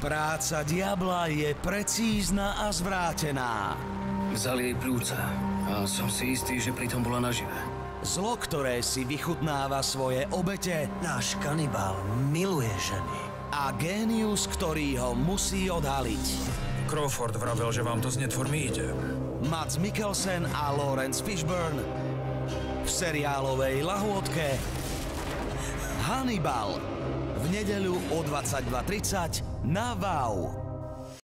Práca diabla je precízna a zvrátená. Vzali jej pľúca a som si istý, že pritom bola nažive. Zlo, ktoré si vychutnáva svoje obete. Náš kanibál miluje ženy. A génius, ktorý ho musí odhaliť. Crawford vravel, že vám to z netvormy ide. Mads Mikkelsen a Lawrence Fishburne v seriálovej lahôdke Hannibal v nedeľu o 22:30 na WAU.